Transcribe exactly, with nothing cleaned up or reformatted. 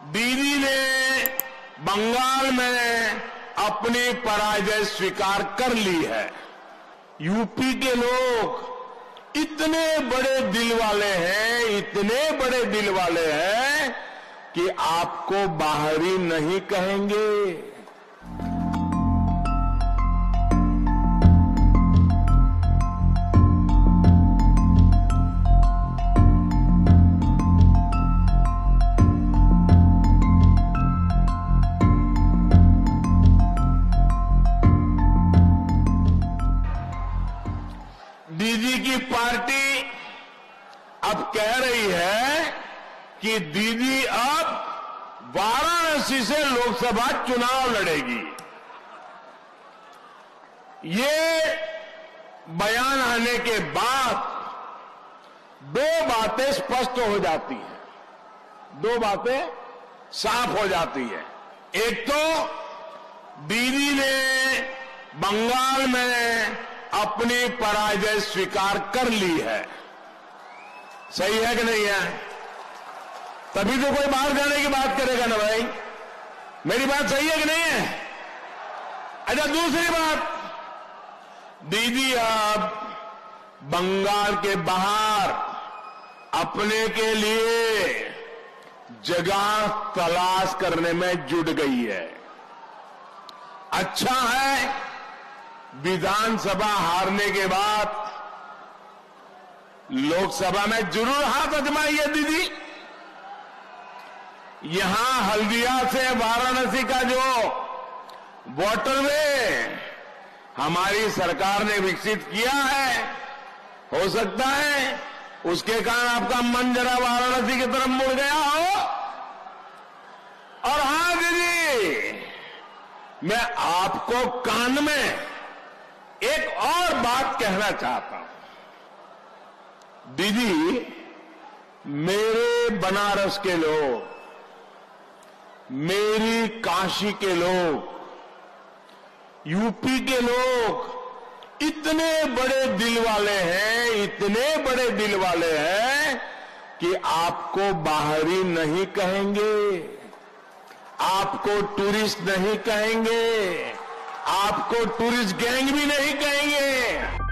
दीदी ने बंगाल में अपनी पराजय स्वीकार कर ली है। यूपी के लोग इतने बड़े दिल वाले हैं, इतने बड़े दिल वाले हैं कि आपको बाहरी नहीं कहेंगे। दीदी की पार्टी अब कह रही है कि दीदी अब वाराणसी से लोकसभा चुनाव लड़ेगी। ये बयान आने के बाद दो बातें स्पष्ट हो जाती हैं, दो बातें साफ हो जाती है। एक तो दीदी ने बंगाल में अपनी पराजय स्वीकार कर ली है। सही है कि नहीं है? तभी तो कोई बाहर जाने की बात करेगा ना भाई। मेरी बात सही है कि नहीं है? अच्छा, दूसरी बात, दीदी अब बंगाल के बाहर अपने के लिए जगह तलाश करने में जुट गई है। अच्छा है, विधानसभा हारने के बाद लोकसभा में जरूर हाथ आजमाइए दीदी। यहां हल्दिया से वाराणसी का जो वाटरवे हमारी सरकार ने विकसित किया है, हो सकता है उसके कारण आपका मन जरा वाराणसी की तरफ मुड़ गया हो। और हां दीदी, मैं आपको कान में एक और बात कहना चाहता हूं। दीदी, मेरे बनारस के लोग, मेरी काशी के लोग, यूपी के लोग इतने बड़े दिल वाले हैं, इतने बड़े दिल वाले हैं कि आपको बाहरी नहीं कहेंगे, आपको टूरिस्ट नहीं कहेंगे, आपको टूरिस्ट गैंग भी नहीं कहेंगे।